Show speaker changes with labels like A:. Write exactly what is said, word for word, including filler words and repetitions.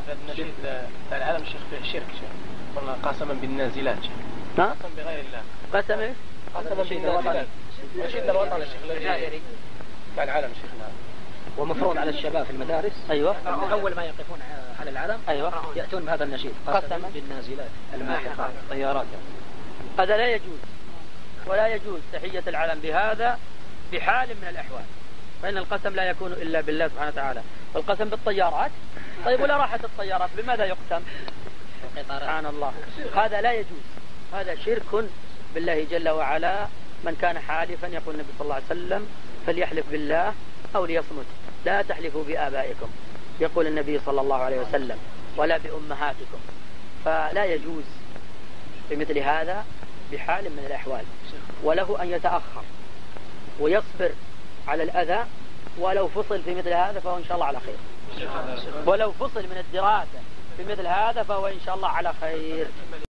A: النشيد العالم شيخ فيه شرك شيخ، قلنا قسما بالنازلات شيخ.
B: ها؟
A: قسم بغير الله.
B: قسم ايش؟
A: قسما بالنازلات. نشيد للوطن الشيخ الجزائري. العالم شيخ. نعم.
C: ومفروض على الشباب في المدارس
B: ايوه
C: أول ما يقفون على العلم
B: ايوه
C: يأتون بهذا النشيد
B: قسما
C: بالنازلات الماحقات الطيارات.
B: هذا لا يجوز، ولا يجوز تحية العلم بهذا بحال من الأحوال، فإن القسم لا يكون إلا بالله سبحانه وتعالى. والقسم بالطيارات، طيب ولا راحت الطيارات بماذا يقسم؟ سبحان الله، هذا لا يجوز، هذا شرك بالله جل وعلا. من كان حالفا يقول النبي صلى الله عليه وسلم فليحلف بالله أو ليصمت، لا تحلفوا بآبائكم يقول النبي صلى الله عليه وسلم، ولا بأمهاتكم. فلا يجوز بمثل هذا بحال من الأحوال، وله أن يتأخر ويصبر على الأذى، ولو فصل في مثل هذا فهو إن شاء الله على خير، ولو فصل من الدراسة في مثل هذا فهو إن شاء الله على خير.